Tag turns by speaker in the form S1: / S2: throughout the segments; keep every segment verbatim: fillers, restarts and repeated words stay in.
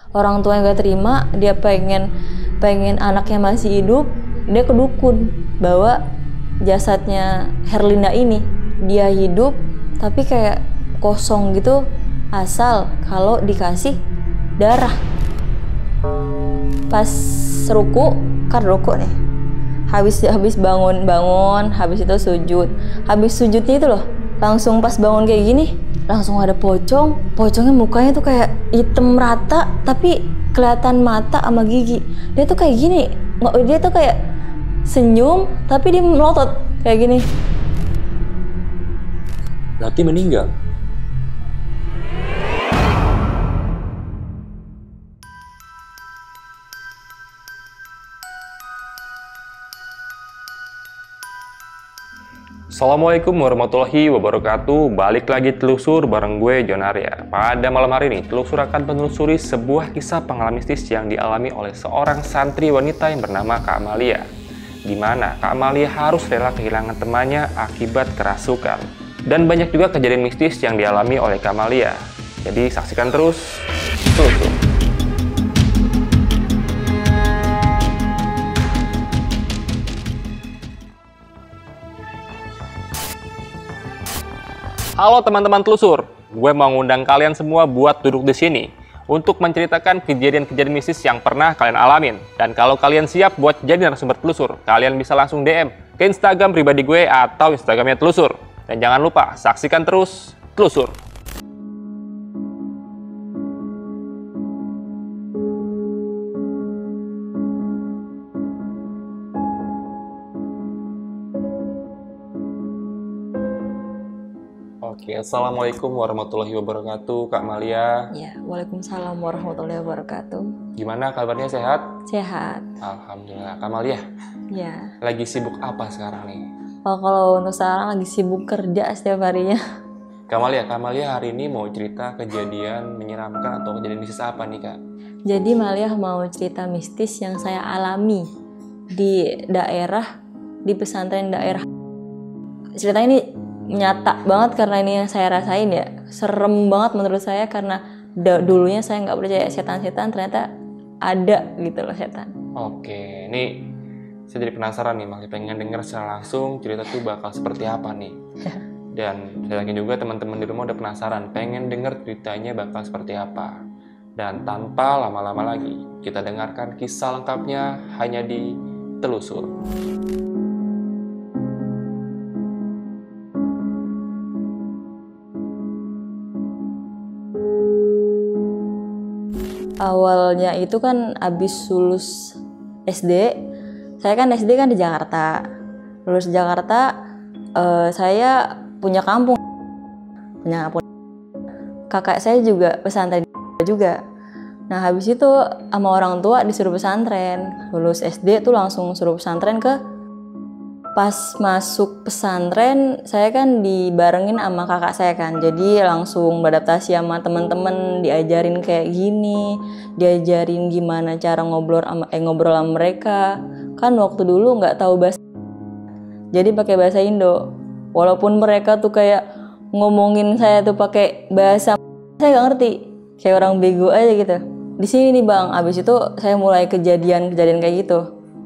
S1: Orang tua yang gak terima, dia pengen pengen anaknya masih hidup, dia ke dukun bawa jasadnya Herlinda ini. Dia hidup tapi kayak kosong gitu, asal kalau dikasih darah. Pas ruku, kan ruku nih, habis habis bangun bangun habis itu sujud, habis sujudnya itu loh langsung pas bangun kayak gini langsung ada pocong. Pocongnya mukanya tuh kayak hitam rata tapi kelihatan mata sama gigi. Dia tuh kayak gini, nggak, dia tuh kayak senyum tapi dia melotot kayak gini.
S2: Berarti meninggal. Assalamualaikum warahmatullahi wabarakatuh. Balik lagi telusur bareng gue John Arya. Pada malam hari ini telusur akan menelusuri sebuah kisah pengalaman mistis yang dialami oleh seorang santri wanita yang bernama Kak Amalia, di mana Kak Amalia harus rela kehilangan temannya akibat kerasukan. Dan banyak juga kejadian mistis yang dialami oleh Kak Amalia. Jadi saksikan terus telusur. Halo teman-teman telusur, gue mau ngundang kalian semua buat duduk di sini untuk menceritakan kejadian-kejadian mistis yang pernah kalian alamin. Dan kalau kalian siap buat jadi narasumber telusur, kalian bisa langsung D M ke Instagram pribadi gue atau Instagramnya telusur. Dan jangan lupa saksikan terus telusur. Oke, Assalamualaikum warahmatullahi wabarakatuh, Kak Amalia.
S1: Ya, waalaikumsalam warahmatullahi wabarakatuh.
S2: Gimana kabarnya, sehat?
S1: Sehat.
S2: Alhamdulillah. Kak Amalia,
S1: Ya.
S2: lagi sibuk apa sekarang nih?
S1: Oh, kalau untuk sekarang lagi sibuk kerja setiap harinya.
S2: Kak Amalia, Kak Amalia hari ini mau cerita kejadian menyeramkan atau kejadian mistis apa nih, Kak?
S1: Jadi Malia mau cerita mistis yang saya alami di daerah, di pesantren daerah. Cerita ini nyata banget karena ini yang saya rasain ya. Serem banget menurut saya karena da- dulunya saya nggak percaya setan-setan, ternyata ada gitu loh setan.
S2: Oke, ini saya jadi penasaran nih, masih pengen denger secara langsung cerita tuh bakal seperti apa nih. Dan saya yakin juga teman-teman di rumah udah penasaran, pengen denger ceritanya bakal seperti apa. Dan tanpa lama-lama lagi, kita dengarkan kisah lengkapnya hanya di Telusur.
S1: Awalnya itu kan abis lulus S D, saya kan S D kan di Jakarta. Lulus di Jakarta, eh, saya punya kampung, punya kampung. Kakak saya juga pesantren juga. Nah habis itu sama orang tua disuruh pesantren. Lulus S D tuh langsung suruh pesantren ke. Pas masuk pesantren, saya kan dibarengin sama kakak saya kan. Jadi langsung beradaptasi sama teman-teman, diajarin kayak gini, diajarin gimana cara ngobrol sama eh, ngobrol sama mereka. Kan waktu dulu nggak tahu bahasa, jadi pakai bahasa Indo. Walaupun mereka tuh kayak ngomongin saya tuh pakai bahasa, saya nggak ngerti, kayak orang bego aja gitu. Di sini nih bang, abis itu saya mulai kejadian-kejadian kayak gitu.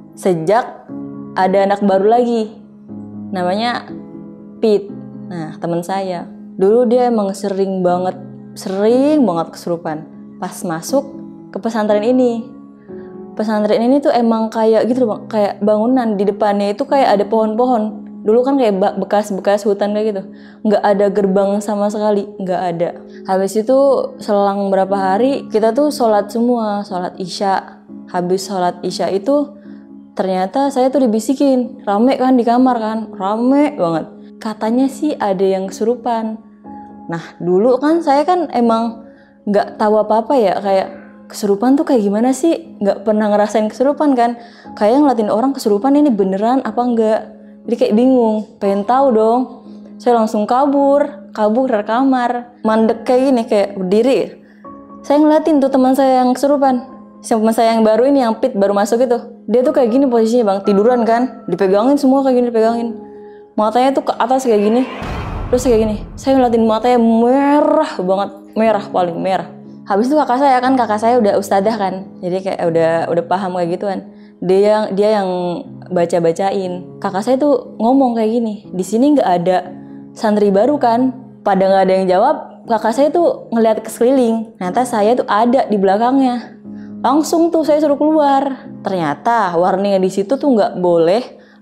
S1: Sejak ada anak baru lagi, namanya Pit. Nah teman saya, dulu dia emang sering banget, sering banget kesurupan. Pas masuk ke pesantren ini, pesantren ini tuh emang kayak gitu bang, kayak bangunan di depannya itu kayak ada pohon-pohon. Dulu kan kayak bekas-bekas hutan kayak gitu, nggak ada gerbang sama sekali, nggak ada. Habis itu selang berapa hari kita tuh sholat semua, sholat isya. Habis sholat isya itu ternyata saya tuh dibisikin, rame kan di kamar kan, rame banget. Katanya sih ada yang kesurupan. Nah dulu kan saya kan emang nggak tahu apa-apa ya, kayak kesurupan tuh kayak gimana sih, nggak pernah ngerasain kesurupan kan. Kayak ngeliatin orang kesurupan ini beneran apa enggak. Jadi kayak bingung, pengen tahu dong. Saya langsung kabur, kabur dari kamar, mandek kayak gini, kayak berdiri. Saya ngeliatin tuh teman saya yang kesurupan. Teman saya yang baru ini, yang Pit baru masuk itu, dia tuh kayak gini posisinya bang, tiduran kan, dipegangin semua kayak gini, dipegangin. Matanya tuh ke atas kayak gini, terus kayak gini. Saya ngeliatin matanya merah banget, merah paling merah. Habis itu kakak saya kan kakak saya udah ustadzah kan, jadi kayak udah udah paham kayak gituan. Dia yang dia yang baca-bacain. Kakak saya tuh ngomong kayak gini, di sini nggak ada santri baru kan? Pada nggak ada yang jawab, kakak saya tuh ngeliat ke sekeliling. Ternyata saya tuh ada di belakangnya. Langsung tuh saya suruh keluar. Ternyata warningnya di situ tuh nggak boleh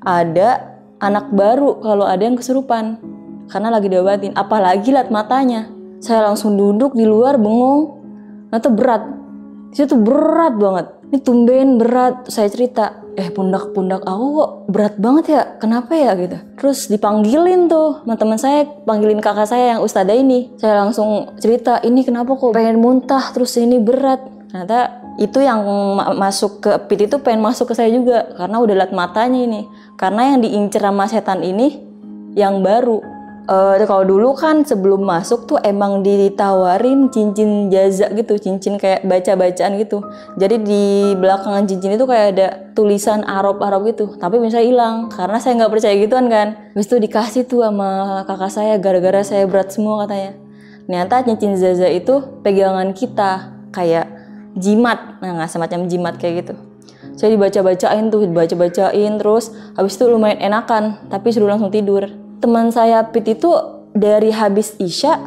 S1: ada anak baru kalau ada yang kesurupan, karena lagi diobatin. Apalagi lihat matanya. Saya langsung duduk di luar bengong. Nah itu berat, itu tuh berat banget. Ini tumben berat. Saya cerita, eh pundak-pundak aku kok berat banget ya, kenapa ya gitu. Terus dipanggilin tuh sama teman saya, panggilin kakak saya yang ustadzah ini. Saya langsung cerita, ini kenapa kok pengen muntah, terus ini berat. Ternyata itu yang ma- masuk ke pit itu pengen masuk ke saya juga, karena udah liat matanya ini. Karena yang diincer sama setan ini yang baru. Uh, kalau dulu kan sebelum masuk tuh emang ditawarin cincin jaza gitu, cincin kayak baca-bacaan gitu. Jadi di belakangan cincin itu kayak ada tulisan Arab-Arab gitu, tapi bisa hilang karena saya nggak percaya gituan kan. Habis itu dikasih tuh sama kakak saya gara-gara saya berat semua katanya. Ternyata cincin jaza itu pegangan kita kayak jimat, nah nggak semacam jimat kayak gitu. Saya dibaca-bacain tuh, dibaca-bacain terus habis itu lumayan enakan, tapi suruh langsung tidur. Teman saya Pit itu dari habis Isya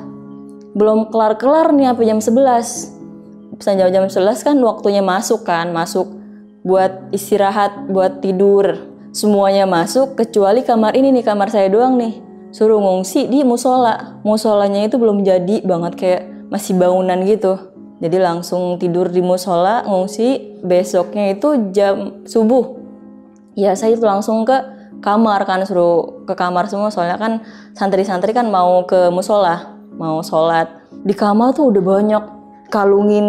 S1: belum kelar-kelar nih sampai jam sebelas. Bisa jam-jam sebelas kan waktunya masuk kan, masuk buat istirahat, buat tidur. Semuanya masuk kecuali kamar ini nih, kamar saya doang nih. Suruh ngungsi di musola. Musolanya itu belum jadi banget, kayak masih bangunan gitu. Jadi langsung tidur di musola, ngungsi. Besoknya itu jam subuh. Ya saya itu langsung ke kamar kan, suruh ke kamar semua, soalnya kan santri-santri kan mau ke musola, mau sholat. Di kamar tuh udah banyak kalungin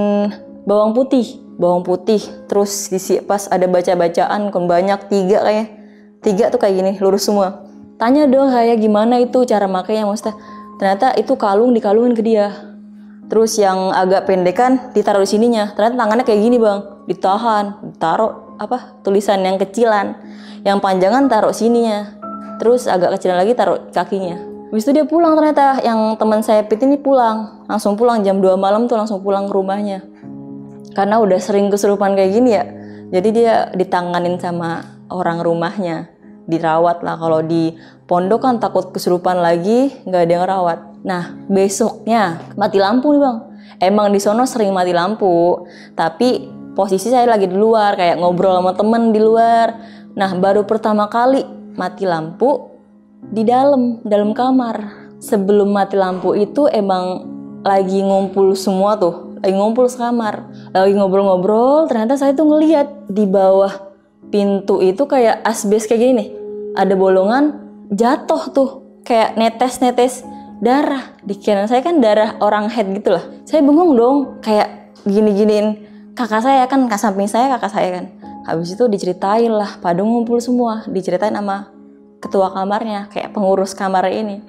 S1: bawang putih, bawang putih. Terus isi pas ada baca-bacaan kan banyak, tiga kayaknya, tiga tuh kayak gini, lurus semua. Tanya dong saya gimana itu cara makainya Ustaz. Ternyata itu kalung dikalungin ke dia. Terus yang agak pendekan ditaruh di sininya. Ternyata tangannya kayak gini bang, ditahan, ditaruh apa tulisan yang kecilan. Yang panjangan taruh sininya, terus agak kecilan lagi taruh kakinya. Habis itu dia pulang, ternyata yang teman saya Pit ini pulang, langsung pulang jam dua malam tuh langsung pulang ke rumahnya. Karena udah sering kesurupan kayak gini ya, jadi dia ditanganin sama orang rumahnya, dirawat lah. Kalau di pondok kan takut kesurupan lagi, nggak ada yang rawat. Nah besoknya mati lampu nih bang. Emang di sono sering mati lampu, tapi posisi saya lagi di luar, kayak ngobrol sama temen di luar. Nah baru pertama kali mati lampu di dalam dalam kamar. Sebelum mati lampu itu emang lagi ngumpul semua tuh, lagi ngumpul sekamar, lagi ngobrol-ngobrol. Ternyata saya tuh ngelihat di bawah pintu itu kayak asbes kayak gini nih, ada bolongan jatuh tuh, kayak netes-netes darah. Dikira saya kan darah orang head gitu lah. Saya bengong dong, kayak gini-giniin kakak saya kan, kak samping saya kakak saya kan. Habis itu diceritain lah, pada ngumpul semua, diceritain sama ketua kamarnya, kayak pengurus kamar ini.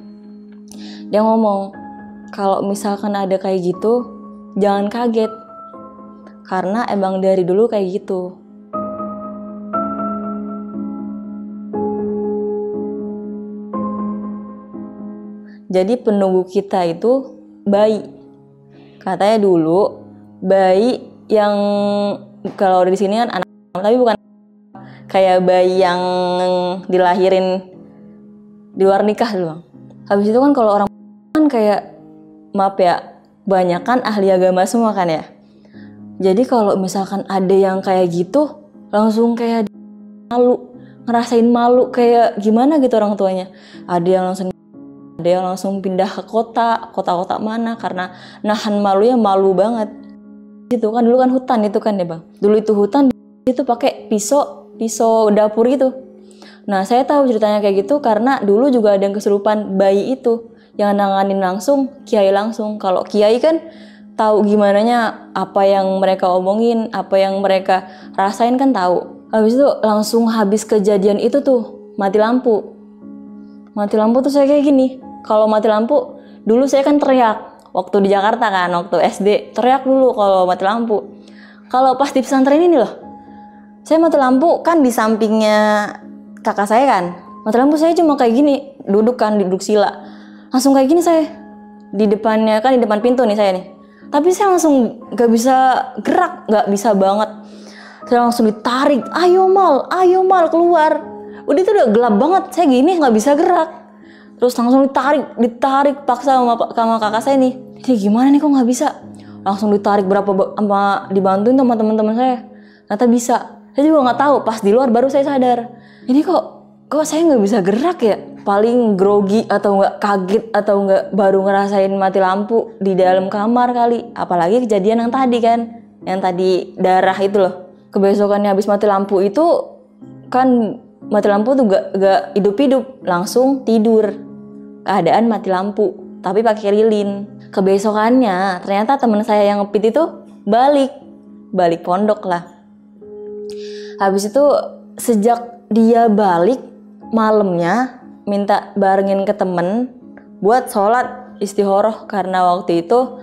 S1: Dia ngomong, kalau misalkan ada kayak gitu, jangan kaget. Karena emang dari dulu kayak gitu. Jadi penunggu kita itu bayi. Katanya dulu, bayi yang kalau di sini kan anak, tapi bukan kayak bayi yang dilahirin di luar nikah dulu bang. Habis itu kan kalau orang kan kayak maaf ya, banyak kan ahli agama semua kan ya. Jadi kalau misalkan ada yang kayak gitu, langsung kayak malu, ngerasain malu kayak gimana gitu orang tuanya. Ada yang langsung ada yang langsung pindah ke kota, kota-kota mana karena nahan malunya, malu banget. Gitu kan dulu kan hutan itu kan ya bang. Dulu itu hutan itu pakai pisau, pisau dapur gitu. Nah saya tahu ceritanya kayak gitu karena dulu juga ada yang kesurupan bayi itu yang nanganin langsung kiai langsung. Kalau kiai kan tahu gimananya, apa yang mereka omongin, apa yang mereka rasain kan tahu. Habis itu langsung habis kejadian itu tuh mati lampu. Mati lampu tuh saya kayak gini. Kalau mati lampu dulu saya kan teriak waktu di Jakarta kan, waktu S D teriak dulu kalau mati lampu. Kalau pas di pesantren ini loh, saya mati lampu kan di sampingnya kakak saya kan. Mati lampu saya cuma kayak gini, duduk kan, duduk sila. Langsung kayak gini saya. Di depannya kan, di depan pintu nih saya nih. Tapi saya langsung gak bisa gerak, gak bisa banget. Saya langsung ditarik, ayo Mal, ayo Mal keluar. Udah itu udah gelap banget, saya gini gak bisa gerak. Terus langsung ditarik, ditarik paksa sama, sama kakak saya nih. Ini gimana nih kok gak bisa? Langsung ditarik berapa, sama dibantuin sama teman-teman saya. Ternyata bisa. Saya juga gak tahu, pas di luar baru saya sadar. Ini kok, kok saya gak bisa gerak ya? Paling grogi atau nggak kaget atau nggak baru ngerasain mati lampu di dalam kamar kali. Apalagi kejadian yang tadi kan, yang tadi darah itu loh. Kebesokannya habis mati lampu itu kan mati lampu tuh gak, gak hidup-hidup, langsung tidur. Keadaan mati lampu, tapi pakai lilin. Kebesokannya ternyata teman saya yang ngepit itu balik, balik pondok lah. Habis itu sejak dia balik malamnya minta barengin ke temen buat sholat istikharah karena waktu itu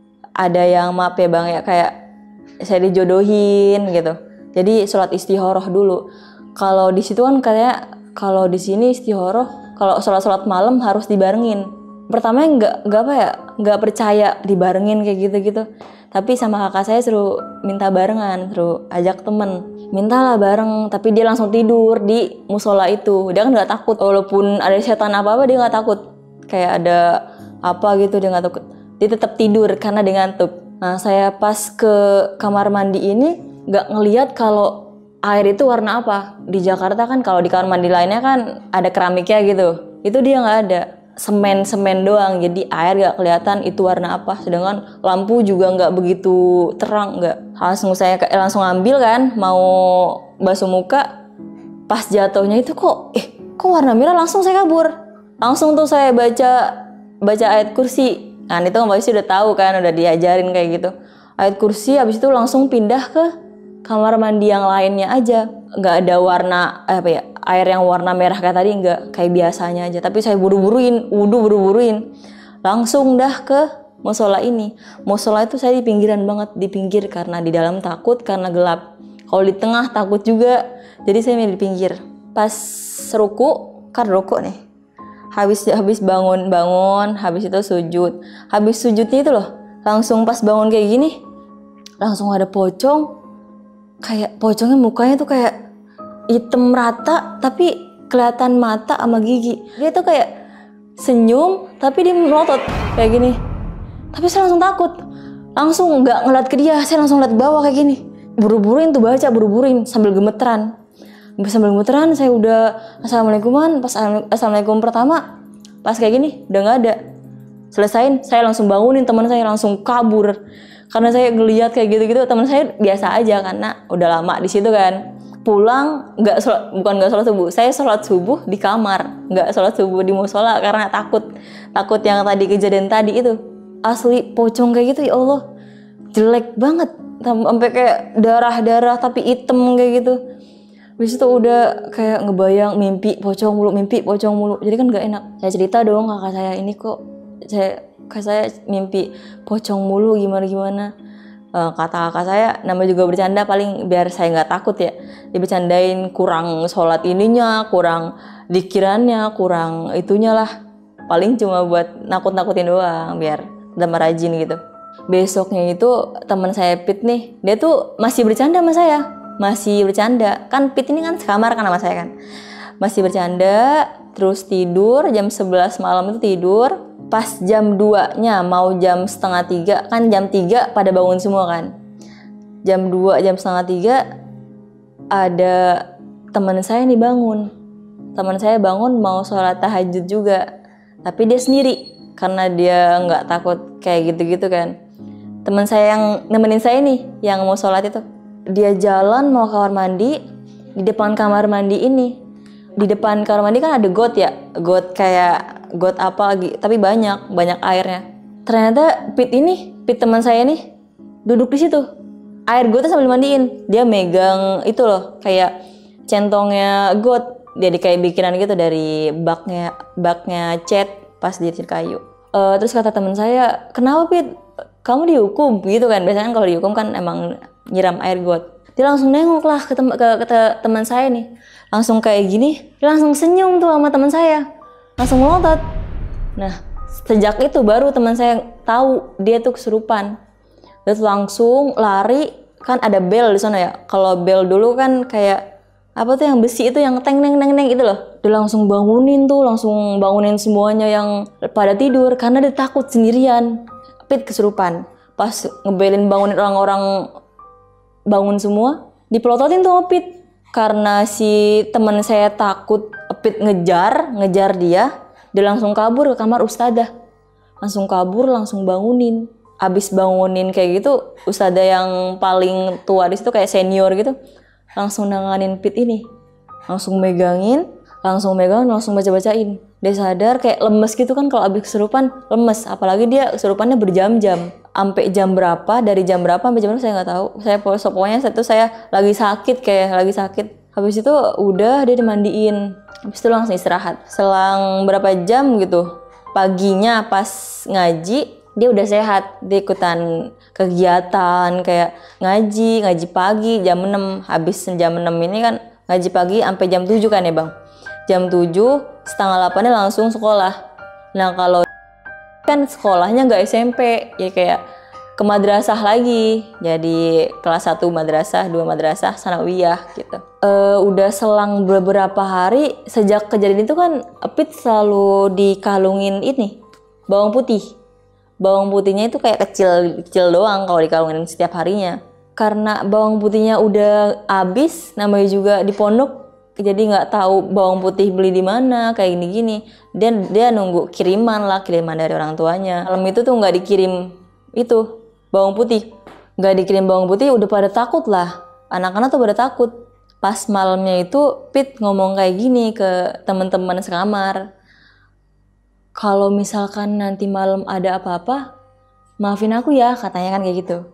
S1: ada yang maaf ya bang ya kayak saya dijodohin gitu. Jadi sholat istikharah dulu. Kalau di situ kan kayak kalau di sini istikharah kalau sholat-sholat malam harus dibarengin. Pertama nggak nggak apa ya nggak percaya dibarengin kayak gitu-gitu. Tapi sama kakak saya suruh minta barengan, suruh ajak temen. Mintalah bareng, tapi dia langsung tidur di musola itu. Dia kan nggak takut, walaupun ada setan apa-apa dia nggak takut. Kayak ada apa gitu dia nggak takut. Dia tetap tidur karena dia ngantuk. Nah saya pas ke kamar mandi ini nggak ngelihat kalau air itu warna apa. Di Jakarta kan kalau di kamar mandi lainnya kan ada keramiknya gitu. Itu dia nggak ada. Semen-semen doang, jadi air gak kelihatan itu warna apa, sedangkan lampu juga nggak begitu terang, nggak. Langsung saya langsung ambil kan, mau basuh muka, pas jatuhnya itu kok, eh kok warna merah, langsung saya kabur, langsung tuh saya baca baca ayat kursi, nah itu kan pasti udah tahu kan, udah diajarin kayak gitu, ayat kursi, habis itu langsung pindah ke kamar mandi yang lainnya aja, nggak ada warna apa ya air yang warna merah kayak tadi, nggak kayak biasanya aja. Tapi saya buru-buruin, wudhu buru-buruin, langsung dah ke musola ini. Musola itu saya di pinggiran banget, di pinggir karena di dalam takut karena gelap. Kalau di tengah takut juga, jadi saya milih di pinggir. Pas ruku, kan ruku nih. Habis habis bangun bangun, habis itu sujud. Habis sujudnya itu loh, langsung pas bangun kayak gini, langsung ada pocong. Kayak pocongnya mukanya tuh kayak hitam rata tapi kelihatan mata sama gigi. Dia tuh kayak senyum tapi dia melotot kayak gini. Tapi saya langsung takut. Langsung nggak ngeliat ke dia, saya langsung lihat ke bawah kayak gini. Buru-buruin tuh baca, buru-buruin sambil gemeteran. Sambil gemeteran saya udah assalamualaikuman, pas assalamualaikum pertama pas kayak gini udah nggak ada. Selesain saya langsung bangunin teman saya, langsung kabur. Karena saya ngelihat kayak gitu-gitu, teman saya biasa aja karena udah lama di situ kan. Pulang nggak sholat, bukan nggak sholat subuh, saya sholat subuh di kamar, nggak sholat subuh di musola karena takut, takut yang tadi kejadian tadi itu. Asli pocong kayak gitu ya Allah, jelek banget, sampai kayak darah-darah tapi hitam kayak gitu. Habis itu udah kayak ngebayang mimpi pocong mulu, mimpi pocong mulu, jadi kan nggak enak. Saya cerita dong kakak saya, ini kok saya kakak saya mimpi pocong mulu gimana-gimana. Uh, kata kakak saya, namanya juga bercanda, paling biar saya nggak takut ya. Dibercandain kurang sholat ininya, kurang dikirannya, kurang itunya lah. Paling cuma buat nakut-nakutin doang, biar tambah rajin gitu. Besoknya itu teman saya Pit nih, dia tuh masih bercanda sama saya. Masih bercanda, kan Pit ini kan sekamar kan sama saya kan. Masih bercanda, terus tidur, jam sebelas malam itu tidur. Pas jam dua-nya mau jam setengah tiga, kan jam tiga pada bangun semua kan. Jam dua, jam setengah tiga ada teman saya nih bangun. Teman saya bangun mau sholat tahajud juga. Tapi dia sendiri karena dia nggak takut kayak gitu-gitu kan. Teman saya yang nemenin saya nih yang mau sholat itu, dia jalan mau kamar mandi, di depan kamar mandi ini. Di depan kamar mandi kan ada got ya, got kayak got apa lagi, tapi banyak, banyak airnya. Ternyata Pit ini, Pit teman saya nih, duduk di situ. Air gotnya sambil mandiin. Dia megang itu loh, kayak centongnya got. Dia di kayak bikinan gitu dari baknya, baknya cat pas di kayu. Uh, terus kata teman saya, kenapa Pit? Kamu dihukum gitu kan? Biasanya kalau dihukum kan emang nyiram air got. Dia langsung nengok lah ke, tem- ke, ke teman saya nih. Langsung kayak gini, dia langsung senyum tuh sama teman saya. Langsung melotot. Nah, sejak itu baru teman saya tahu dia tuh kesurupan. Dia tuh langsung lari, kan ada bel di sana ya. Kalau bel dulu kan kayak apa tuh yang besi itu yang teng neng neng neng itu loh. Dia langsung bangunin tuh, langsung bangunin semuanya yang pada tidur karena dia takut sendirian. Pit kesurupan. Pas ngebelin bangunin orang-orang bangun semua, dipelototin tuh Pit. Karena si teman saya takut Pit ngejar, ngejar dia, dia langsung kabur ke kamar ustadzah. Langsung kabur, langsung bangunin. Abis bangunin kayak gitu, ustadzah yang paling tua di situ kayak senior gitu, langsung nanganin Pit ini. Langsung megangin, langsung megangin, langsung baca-bacain. Dia sadar kayak lemes gitu kan, kalau abis kesurupan lemes, apalagi dia kesurupannya berjam-jam. Sampai jam berapa, dari jam berapa sampai jam berapa saya nggak tahu. Saya pokoknya itu saya lagi sakit kayak lagi sakit. Habis itu udah dia dimandiin. Habis itu langsung istirahat. Selang berapa jam gitu, paginya pas ngaji dia udah sehat. Dia ikutan kegiatan kayak ngaji, ngaji pagi jam enam. Habis jam enam ini kan ngaji pagi sampai jam tujuh kan ya Bang. Jam tujuh setengah delapan langsung sekolah. Nah kalau kan sekolahnya nggak S M P, ya kayak ke madrasah lagi. Jadi kelas satu madrasah, dua madrasah, sanawiyah gitu. E, udah selang beberapa hari sejak kejadian itu kan Pit selalu dikalungin ini, bawang putih. Bawang putihnya itu kayak kecil-kecil doang kalau dikalungin setiap harinya. Karena bawang putihnya udah habis, namanya juga di pondok, jadi nggak tahu bawang putih beli di mana kayak gini-gini. Dan dia nunggu kiriman lah, kiriman dari orang tuanya. Malam itu tuh nggak dikirim itu bawang putih, nggak dikirim bawang putih, udah pada takut lah. Anak-anak tuh pada takut. Pas malamnya itu Pit ngomong kayak gini ke teman-teman sekamar, kalau misalkan nanti malam ada apa-apa, maafin aku ya, katanya kan kayak gitu.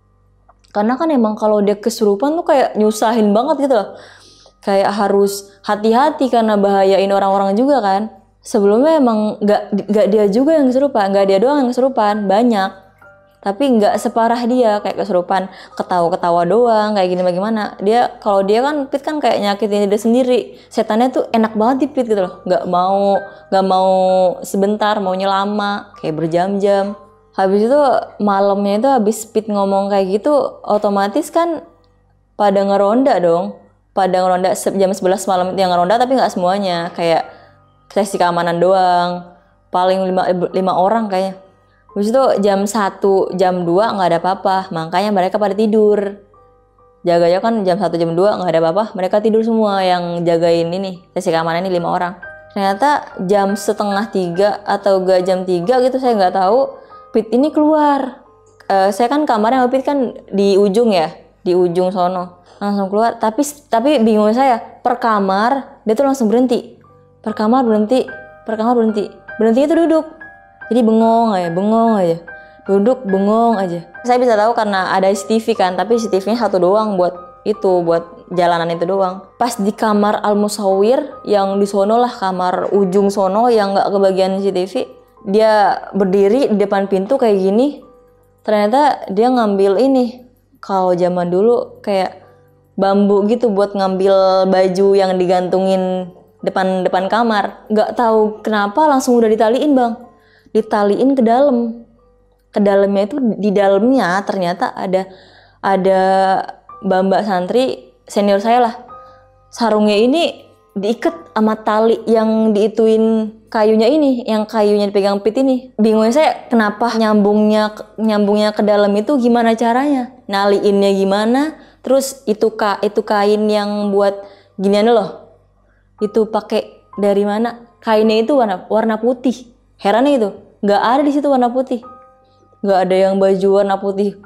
S1: Karena kan emang kalau dia kesurupan tuh kayak nyusahin banget gitu loh. Kayak harus hati-hati karena bahayain orang-orang juga kan. Sebelumnya emang gak, gak dia juga yang kesurupan, gak dia doang yang kesurupan, banyak. Tapi gak separah dia, kayak kesurupan ketawa-ketawa doang, kayak gini bagaimana. Dia, kalau dia kan Pit kan kayak nyakitin dia sendiri. Setannya tuh enak banget di Pit gitu loh. Gak mau, gak mau sebentar, maunya lama, kayak berjam-jam. Habis itu malamnya itu habis Pit ngomong kayak gitu, otomatis kan pada ngeronda dong. Pada ngeronda jam sebelas malam itu yang ngeronda, tapi nggak semuanya, kayak seksi keamanan doang, paling lima orang kayaknya. Habis itu jam satu, jam dua nggak ada apa-apa, makanya mereka pada tidur. Jaganya kan jam satu, jam dua nggak ada apa-apa, mereka tidur semua yang jagain ini, seksi keamanan ini lima orang. Ternyata jam setengah tiga atau gak jam tiga gitu, saya nggak tahu, Pit ini keluar. Uh, saya kan kamarnya sama Pit kan di ujung ya, di ujung sono. Langsung keluar, tapi tapi bingung saya, per kamar dia tuh langsung berhenti, per kamar berhenti, per kamar berhenti, berhenti itu duduk, jadi bengong aja, bengong aja, duduk bengong aja. Saya bisa tahu karena ada C C T V kan, tapi C C T V-nya satu doang buat itu, buat jalanan itu doang. Pas di kamar Al Musawir yang di sono lah, kamar ujung sono yang nggak kebagian C C T V, dia berdiri di depan pintu kayak gini. Ternyata dia ngambil ini, kalau zaman dulu kayak bambu gitu buat ngambil baju yang digantungin depan-depan kamar. Nggak tahu kenapa langsung udah ditaliin Bang. Ditaliin ke dalam. Ke dalamnya itu, di dalamnya ternyata ada ada mbak-mbak santri senior saya lah. Sarungnya ini diikat sama tali yang diituin kayunya ini, yang kayunya dipegang Pit ini. Bingungnya saya kenapa nyambungnya nyambungnya ke dalam itu gimana caranya? Naliinnya gimana? Terus itu ka, itu kain yang buat ginian loh. Itu pakai dari mana? Kainnya itu warna warna putih. Herannya itu, nggak ada di situ warna putih. Nggak ada yang baju warna putih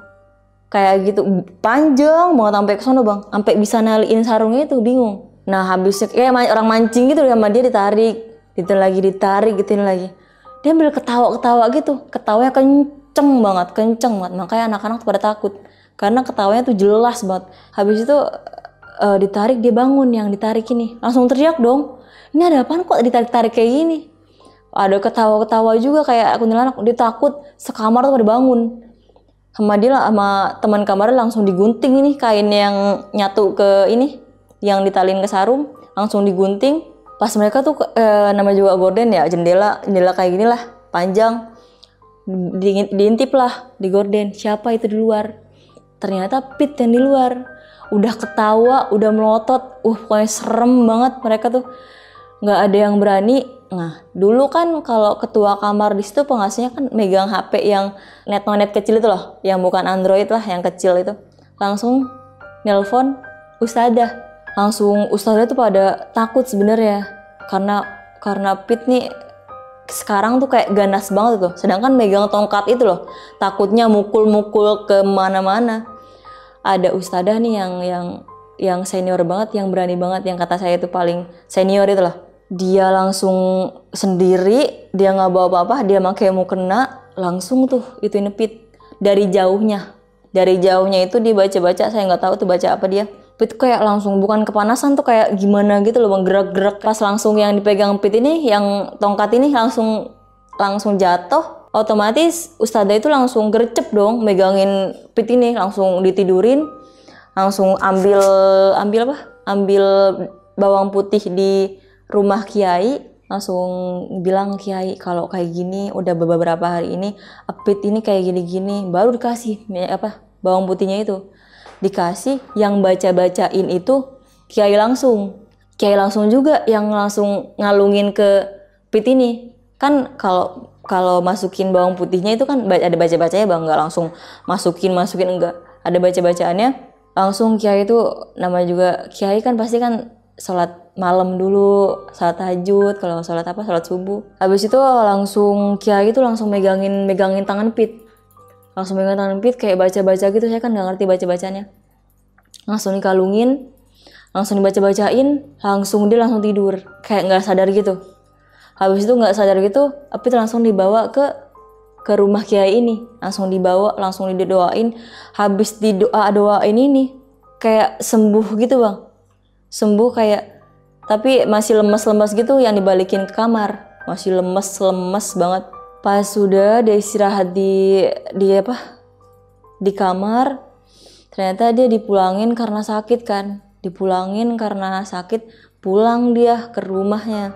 S1: kayak gitu. Panjang banget sampai ke sono Bang. Sampai bisa naliin sarungnya itu, bingung. Nah, habisnya kayak orang mancing gitu sama dia, ditarik, gitu lagi ditarik, gituin lagi. Dia ambil ketawa-ketawa gitu. Ketawanya kenceng banget, kenceng banget. Makanya anak-anak pada takut. Karena ketawanya tuh jelas banget. Habis itu uh, ditarik, dia bangun yang ditarik ini. Langsung teriak dong. Ini ada apaan kok ditarik-tarik kayak gini? Ada ketawa-ketawa juga kayak kuntilanak. Dia takut, sekamar tuh pada bangun. Sama dia lah, sama teman kamarnya langsung digunting ini kain yang nyatu ke ini, yang ditalin ke sarung, langsung digunting. Pas mereka tuh eh, nama juga gorden ya, jendela, jendela kayak gini lah, panjang. Di, diintip lah, digorden, siapa itu di luar. Ternyata Pit yang di luar. Udah ketawa, udah melotot, uh pokoknya serem banget mereka tuh. Nggak ada yang berani. Nah, dulu kan kalau ketua kamar di situ pengasuhnya kan megang H P yang net-net kecil itu loh, yang bukan Android lah, yang kecil itu. Langsung nelpon ustadzah. Langsung ustadzah tuh pada takut sebenarnya. Karena karena Pit nih sekarang tuh kayak ganas banget tuh. Sedangkan megang tongkat itu loh, takutnya mukul-mukul ke mana-mana. Ada ustadzah nih yang yang yang senior banget, yang berani banget, yang kata saya itu paling senior itu loh. Dia langsung sendiri, dia nggak bawa apa-apa, dia pakai mukena, langsung tuh itu Pit dari jauhnya, dari jauhnya itu dia baca-baca, saya nggak tahu tuh baca apa dia. Pit kayak langsung bukan kepanasan tuh kayak gimana gitu loh, gerak-gerak. Pas langsung yang dipegang Pit ini, yang tongkat ini langsung langsung jatuh, otomatis ustadzah itu langsung gercep dong, megangin Pit ini, langsung ditidurin, langsung ambil ambil apa? Ambil bawang putih di rumah Kiai, langsung bilang Kiai kalau kayak gini udah beberapa hari ini Pit ini kayak gini-gini, baru dikasih apa bawang putihnya itu dikasih. Yang baca-bacain itu Kiai langsung Kiai langsung juga yang langsung ngalungin ke Pit ini. Kan kalau kalau masukin bawang putihnya itu kan ada baca-bacanya bang, nggak langsung masukin masukin enggak, ada baca-bacaannya langsung. Kiai itu nama juga Kiai kan pasti kan sholat malam dulu, sholat tahajud, kalau sholat apa, sholat subuh. Habis itu langsung Kiai itu langsung megangin megangin tangan Pit, langsung megangin tangan Pit kayak baca-baca gitu. Saya kan nggak ngerti baca-bacanya, langsung dikalungin, langsung dibaca-bacain, langsung dia langsung tidur kayak nggak sadar gitu. Habis itu nggak sadar gitu, Pit langsung dibawa ke ke rumah Kiai ini, langsung dibawa, langsung didoain. Habis didoa doain ini kayak sembuh gitu bang. Sembuh kayak, tapi masih lemes-lemes gitu, yang dibalikin ke kamar masih lemes-lemes banget. Pas sudah dia istirahat di di apa di kamar, ternyata dia dipulangin karena sakit kan, dipulangin karena sakit, pulang dia ke rumahnya.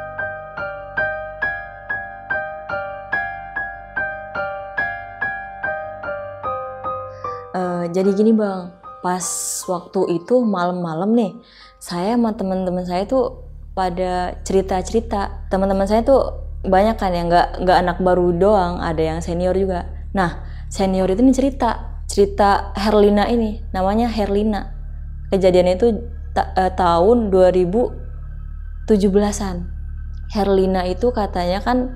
S1: Uh, jadi gini bang, pas waktu itu malam-malam nih, saya sama teman-teman saya tuh pada cerita-cerita. Teman-teman saya tuh banyak kan yang nggak nggak anak baru doang, ada yang senior juga. Nah senior itu nih cerita cerita Herlina ini, namanya Herlina. Kejadiannya itu ta- eh, tahun dua ribu tujuh belasan. Herlina itu katanya kan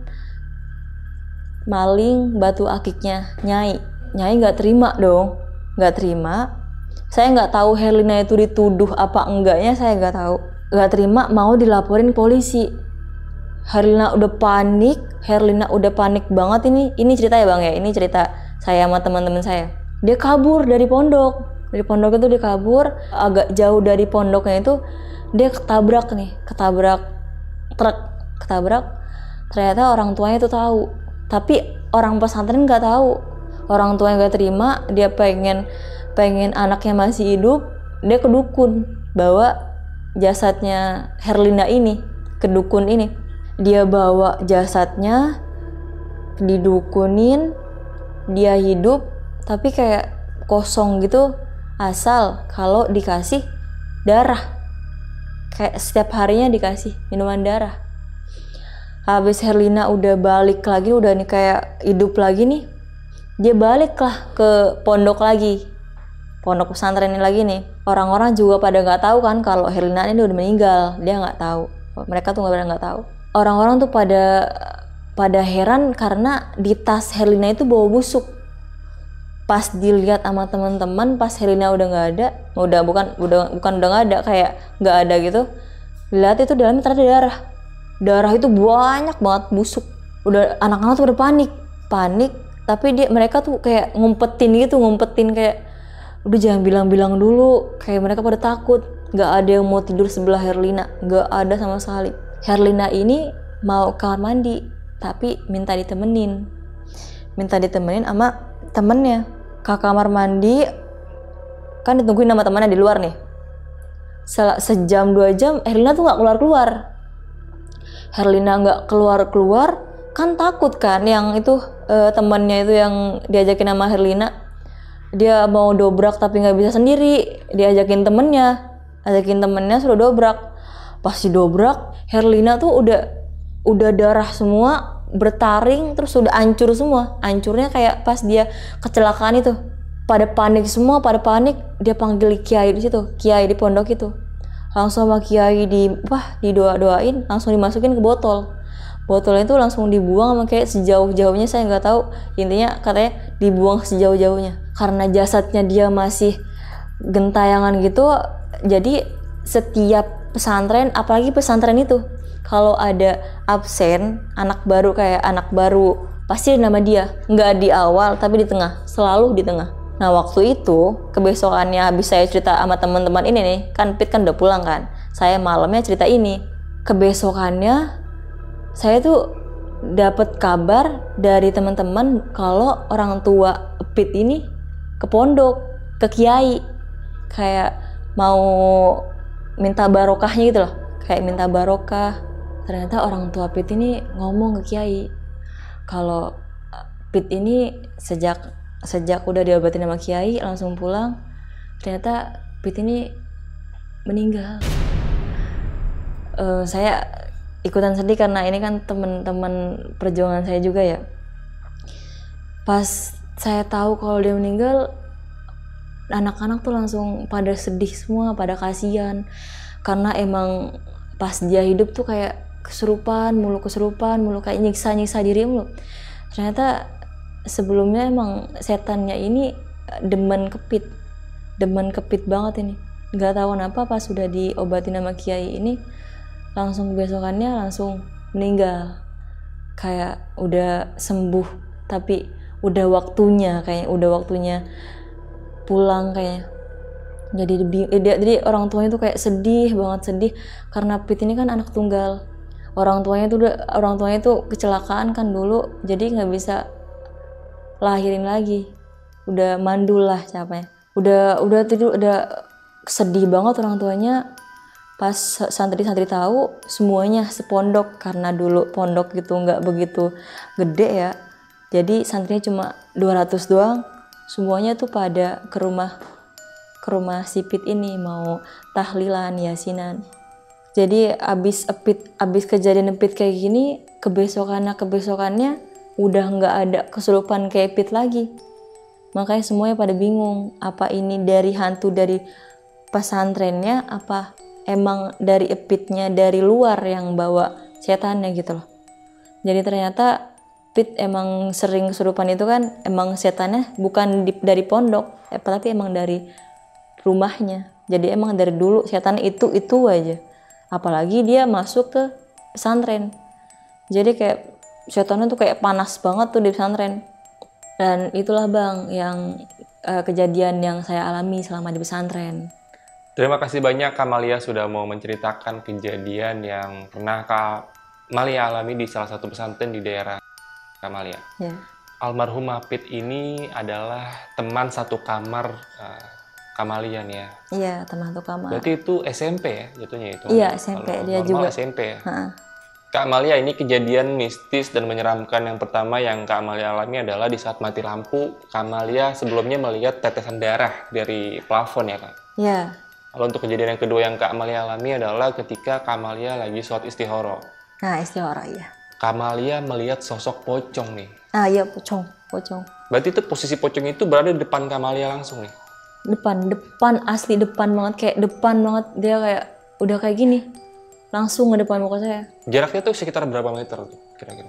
S1: maling batu akiknya Nyai. Nyai nggak terima dong, nggak terima. Saya nggak tahu Herlina itu dituduh apa enggaknya, saya nggak tahu. Nggak terima, mau dilaporin polisi. Herlina udah panik, Herlina udah panik banget ini. Ini cerita ya bang ya, ini cerita saya sama teman-teman saya. Dia kabur dari pondok, dari pondok itu dia kabur. Agak jauh dari pondoknya itu dia ketabrak nih, ketabrak truk, ketabrak. Ternyata orang tuanya itu tahu, tapi orang pesantren nggak tahu. Orang tuanya nggak terima, dia pengen pengen anaknya masih hidup, dia ke dukun, bawa jasadnya Herlina ini ke dukun ini. Dia bawa jasadnya, didukunin, dia hidup, tapi kayak kosong gitu, asal kalau dikasih darah. Kayak setiap harinya dikasih minuman darah. Habis Herlina udah balik lagi, udah nih kayak hidup lagi nih, dia baliklah ke pondok lagi. Pondok pesantren ini lagi nih. Orang-orang juga pada nggak tahu kan kalau Herlina ini udah meninggal, dia nggak tahu. Mereka tuh nggak pada nggak tahu. Orang-orang tuh pada pada heran karena di tas Herlina itu bau busuk. Pas dilihat sama teman-teman, pas Herlina udah nggak ada, udah bukan udah bukan udah nggak ada, kayak nggak ada gitu. Lihat itu dalamnya ternyata darah. Darah itu banyak banget busuk. Udah anak-anak tuh udah panik, panik. Tapi dia mereka tuh kayak ngumpetin gitu, ngumpetin kayak udah jangan bilang-bilang dulu, kayak mereka pada takut. Gak ada yang mau tidur sebelah Herlina, gak ada sama sekali. Herlina ini mau kamar mandi, tapi minta ditemenin, minta ditemenin sama temennya ke kamar mandi. Kan ditungguin sama temannya di luar nih. Se- sejam dua jam Herlina tuh gak keluar-keluar. Herlina gak keluar-keluar, kan takut kan yang itu uh, temannya itu yang diajakin sama Herlina, dia mau dobrak tapi nggak bisa sendiri, diajakin temennya, ajakin temennya suruh dobrak. Pas dobrak, Herlina tuh udah udah darah semua, bertaring, terus udah hancur semua. Hancurnya kayak pas dia kecelakaan itu. Pada panik semua, pada panik, dia panggil kiai di situ, kiai di pondok itu. Langsung sama kiai di wah didoa-doain, langsung dimasukin ke botol. Botolnya itu langsung dibuang sama kayak sejauh-jauhnya, saya nggak tahu. Intinya katanya dibuang sejauh-jauhnya. Karena jasadnya dia masih gentayangan gitu, jadi setiap pesantren, apalagi pesantren itu, kalau ada absen anak baru kayak anak baru pasti ada nama dia, nggak di awal tapi di tengah, selalu di tengah. Nah waktu itu kebesokannya habis saya cerita sama teman-teman ini nih, kan Pit kan udah pulang kan, saya malamnya cerita ini. Kebesokannya saya tuh dapat kabar dari teman-teman kalau orang tua Pit ini ke pondok, ke kiai, kayak mau minta barokahnya gitu loh, kayak minta barokah. Ternyata orang tua Pit ini ngomong ke kiai kalau Pit ini sejak sejak udah diobatin sama kiai langsung pulang, ternyata Pit ini meninggal. Uh, saya ikutan sedih karena ini kan teman-teman perjuangan saya juga ya. Pas saya tahu kalau dia meninggal, anak-anak tuh langsung pada sedih semua, pada kasihan, karena emang pas dia hidup tuh kayak kesurupan mulu, kesurupan mulu, kayak nyiksa-nyiksa diri mulu. Ternyata sebelumnya emang setannya ini demen ke Pit, demen ke Pit banget ini. Nggak tahu kenapa pas sudah diobatin sama kiai ini, langsung besokannya langsung meninggal. Kayak udah sembuh, tapi udah waktunya, kayak udah waktunya pulang kayaknya. Jadi jadi orang tuanya tuh kayak sedih banget, sedih karena Pit ini kan anak tunggal. Orang tuanya tuh orang tuanya tuh kecelakaan kan dulu, jadi nggak bisa lahirin lagi, udah mandul lah capeknya. Udah udah tidur, udah sedih banget orang tuanya. Pas santri-santri tahu, semuanya sepondok, karena dulu pondok gitu nggak begitu gede ya, jadi santrinya cuma dua ratus doang. Semuanya tuh pada ke rumah ke rumah si Pit ini mau tahlilan, yasinan. Jadi abis Pit abis kejadian Pit kayak gini, kebesokannya kebesokannya udah nggak ada kesurupan kayak Pit lagi. Makanya semuanya pada bingung, apa ini dari hantu dari pesantrennya, apa emang dari Pitnya dari luar yang bawa setannya gitu loh. Jadi ternyata Pit emang sering kesurupan itu kan emang setannya bukan di, dari pondok, eh, tapi emang dari rumahnya. Jadi emang dari dulu setan itu itu aja. Apalagi dia masuk ke pesantren. Jadi kayak setannya tuh kayak panas banget tuh di pesantren. Dan itulah Bang yang uh, kejadian yang saya alami selama di pesantren.
S2: Terima kasih banyak Kamalia sudah mau menceritakan kejadian yang pernah Kamalia alami di salah satu pesantren di daerah Kamalia.
S1: Ya.
S2: Almarhumah Pit ini adalah teman satu kamar uh, Kamalia nih ya.
S1: Iya, teman satu kamar.
S2: Berarti itu S M P ya jatuhnya itu?
S1: Iya, S M P.
S2: Kalau
S1: dia juga
S2: S M P ya.
S1: Ha-ha.
S2: Kak Amalia, ini kejadian mistis dan menyeramkan yang pertama yang Kak Amalia alami adalah di saat mati lampu, Kak Amalia sebelumnya melihat tetesan darah dari plafon ya Kak?
S1: Iya.
S2: Lalu untuk kejadian yang kedua yang Kak Amalia alami adalah ketika Kak Amalia lagi sholat istihoro.
S1: Nah, istihoro iya.
S2: Kak Amalia melihat sosok pocong nih.
S1: Ah iya, pocong, pocong.
S2: Berarti itu posisi pocong itu berada di depan Kak Amalia langsung nih?
S1: Depan, depan, asli depan banget, kayak depan banget. Dia kayak, udah kayak gini. Langsung ke depan muka saya.
S2: Jaraknya tuh sekitar berapa meter tuh kira-kira?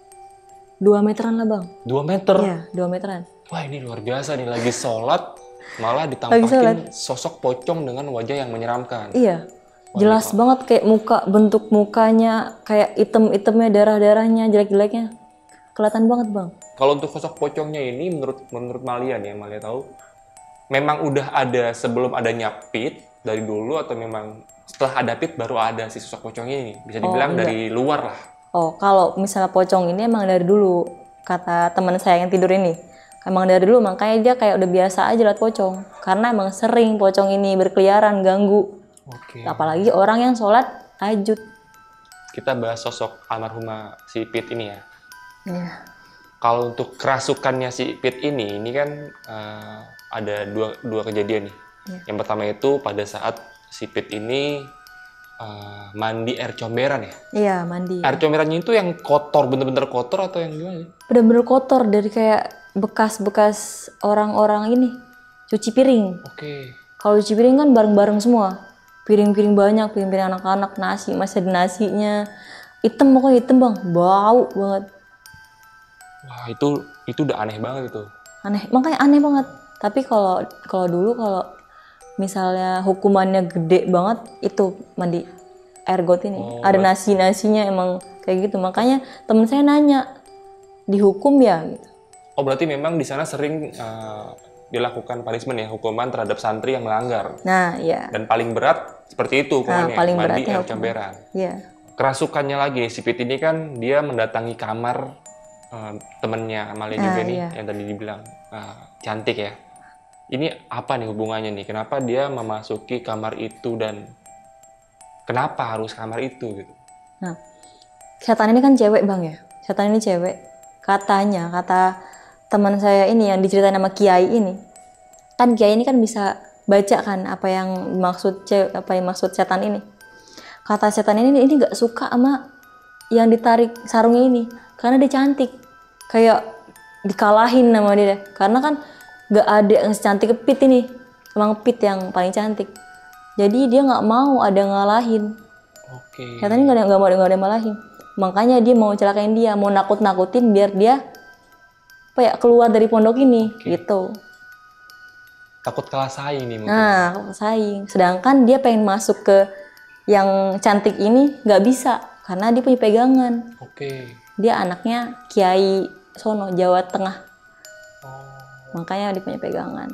S1: Dua meteran lah Bang.
S2: Dua meter?
S1: Iya, dua meteran.
S2: Wah ini luar biasa nih, lagi sholat malah ditampakin sosok pocong dengan wajah yang menyeramkan.
S1: Iya,
S2: Wah,
S1: jelas
S2: ini,
S1: banget kayak muka, bentuk mukanya, kayak item-itemnya, darah-darahnya, jelek-jeleknya. Kelihatan banget Bang.
S2: Kalau untuk sosok pocongnya ini menurut menurut Malia nih, Malia tahu, memang udah ada sebelum adanya Pit dari dulu atau memang setelah ada Pit baru ada si sosok pocongnya ini? Bisa dibilang oh, dari luar lah.
S1: Oh, kalau misalnya pocong ini emang dari dulu, kata teman saya yang tidur ini. Emang dari dulu, makanya dia kayak udah biasa aja lihat pocong. Karena emang sering pocong ini berkeliaran, ganggu.
S2: Oke.
S1: Apalagi orang yang sholat tahajud.
S2: Kita bahas sosok almarhumah si Pit ini ya.
S1: Iya.
S2: Kalau untuk kerasukannya si Pit ini, ini kan uh, ada dua, dua kejadian nih.
S1: Ya.
S2: Yang pertama itu pada saat si Pit ini uh, mandi air comberan ya?
S1: Iya, mandi.
S2: Air comberannya itu yang kotor, bener-bener kotor atau yang gimana?
S1: Bener-bener kotor dari kayak bekas-bekas orang-orang ini cuci piring.
S2: Oke.
S1: Kalau cuci piring kan bareng-bareng semua. Piring-piring banyak, piring-piring anak-anak, nasi, masih ada nasinya. Hitam pokoknya hitam bang, bau banget.
S2: Wah itu itu udah aneh banget itu.
S1: Aneh, makanya aneh banget. Tapi kalau kalau dulu kalau misalnya hukumannya gede banget itu mandi air got ini.
S2: Oh,
S1: ada
S2: berarti...
S1: nasi-nasinya emang kayak gitu. Makanya temen saya nanya, dihukum ya gitu.
S2: Oh berarti memang di sana sering uh, dilakukan punishment ya, hukuman terhadap santri yang melanggar.
S1: Nah, iya.
S2: Dan paling berat seperti itu hukumannya,
S1: nah, paling
S2: mandi
S1: beratnya
S2: air comberan.
S1: Iya.
S2: Kerasukannya lagi nih, si Pit ini kan dia mendatangi kamar uh, temennya Amalia
S1: nah,
S2: juga nih,
S1: iya.
S2: yang tadi dibilang uh, cantik ya. Ini apa nih hubungannya nih? Kenapa dia memasuki kamar itu dan kenapa harus kamar itu gitu?
S1: Nah, setan ini kan cewek bang ya. Setan ini cewek. Katanya, kata teman saya ini yang diceritain sama Kiai ini. Kan Kiai ini kan bisa baca kan apa yang maksud cewek, apa yang maksud setan ini. Kata setan ini ini nggak suka sama yang ditarik sarungnya ini karena dia cantik. Kayak dikalahin sama dia. Karena kan nggak ada yang secantik Pit ini. Emang Pit yang paling cantik. Jadi dia nggak mau ada ngalahin.
S2: Oke.
S1: Setan ini nggak mau nggak ada ngalahin. Makanya dia mau celakain dia, mau nakut-nakutin biar dia apa ya keluar dari pondok ini. Oke. Gitu.
S2: Takut kalah saing nih mungkin.
S1: Nah, takut saing. Sedangkan dia pengen masuk ke yang cantik ini nggak bisa karena dia punya pegangan.
S2: Oke.
S1: Dia anaknya Kiai sono Jawa Tengah.
S2: Oh.
S1: Makanya dia punya pegangan.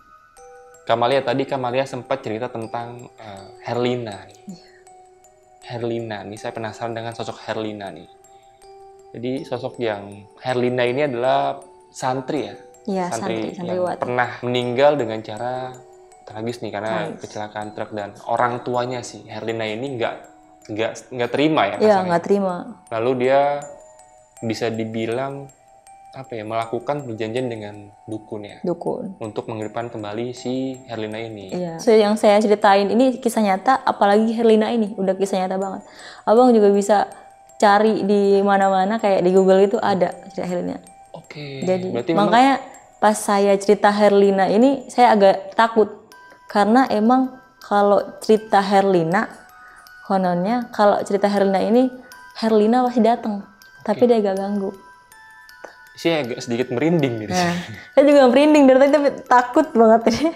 S2: Kamalia tadi Kamalia sempat cerita tentang uh, Herlina nih.
S1: Iya.
S2: Herlina, nih saya penasaran dengan sosok Herlina nih. Jadi sosok yang Herlina ini adalah santri ya?
S1: Iya,
S2: santri,
S1: santri, santri
S2: yang
S1: Wati.
S2: pernah meninggal dengan cara tragis nih karena
S1: tragis.
S2: kecelakaan truk, dan orang tuanya sih Herlina ini nggak nggak nggak terima ya?
S1: Iya, nggak terima.
S2: Lalu dia bisa dibilang apa ya, melakukan perjanjian dengan dukun ya?
S1: Dukun.
S2: Untuk menghidupkan kembali si Herlina ini.
S1: Iya. So, yang saya ceritain ini kisah nyata, apalagi Herlina ini udah kisah nyata banget. Abang juga bisa cari di mana-mana kayak di Google itu ada cerita Herlina.
S2: Oke.
S1: Jadi
S2: berarti
S1: makanya
S2: memang...
S1: pas saya cerita Herlina ini saya agak takut karena emang kalau cerita Herlina kononnya kalau cerita Herlina ini Herlina pasti datang, tapi dia agak ganggu.
S2: Saya agak sedikit merinding gitu.
S1: Nah, saya juga merinding dari tadi tapi takut banget ini.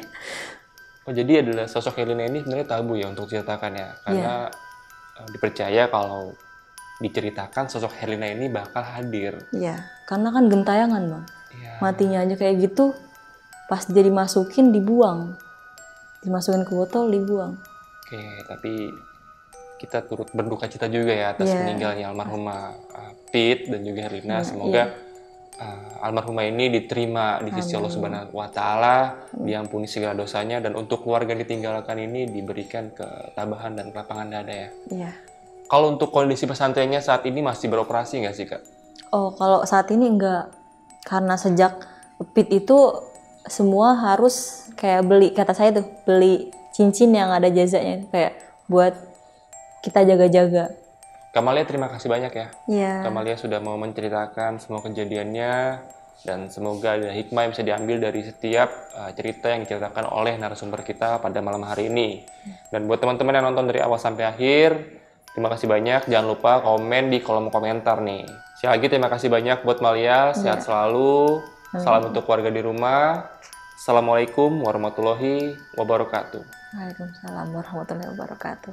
S2: Oh jadi adalah sosok Herlina ini sebenarnya tabu ya untuk diceritakan ya, karena yeah. dipercaya kalau diceritakan sosok Herlina ini bakal hadir.
S1: Iya, karena kan gentayangan bang.
S2: Yeah.
S1: Matinya aja kayak gitu, pas dia dimasukin dibuang, dimasukin ke botol dibuang.
S2: Oke, tapi kita turut berduka cita juga ya atas yeah. meninggalnya almarhumah uh, Pit dan juga Herlina. Nah, semoga yeah. Uh, almarhumah ini diterima di sisi Allah Subhanahu wa Ta'ala, diampuni segala dosanya, dan untuk keluarga yang ditinggalkan ini diberikan ketabahan dan kelapangan dada ya.
S1: Iya.
S2: Kalau untuk kondisi pesantrennya saat ini masih beroperasi nggak sih Kak?
S1: Oh, kalau saat ini enggak, karena sejak Pit itu semua harus kayak beli, kata saya tuh beli cincin yang ada jazanya kayak buat kita jaga-jaga.
S2: Kamalia terima kasih banyak ya.
S1: Iya.
S2: Kamalia sudah mau menceritakan semua kejadiannya, dan semoga ada hikmah yang bisa diambil dari setiap uh, cerita yang diceritakan oleh narasumber kita pada malam hari ini. Dan buat teman-teman yang nonton dari awal sampai akhir, terima kasih banyak. Jangan lupa komen di kolom komentar nih. Sekali lagi terima kasih banyak buat Malia. Sehat ya. Selalu. Amin. Salam untuk keluarga di rumah. Assalamualaikum warahmatullahi wabarakatuh.
S1: Waalaikumsalam warahmatullahi wabarakatuh.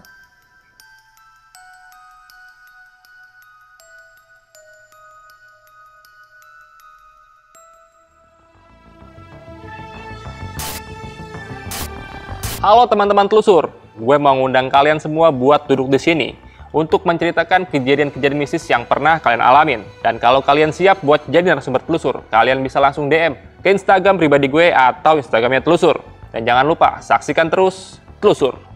S2: Halo teman-teman telusur, gue mau ngundang kalian semua buat duduk di sini untuk menceritakan kejadian-kejadian mistis yang pernah kalian alamin. Dan kalau kalian siap buat jadi narasumber telusur, kalian bisa langsung D M ke Instagram pribadi gue atau Instagramnya telusur. Dan jangan lupa saksikan terus Telusur.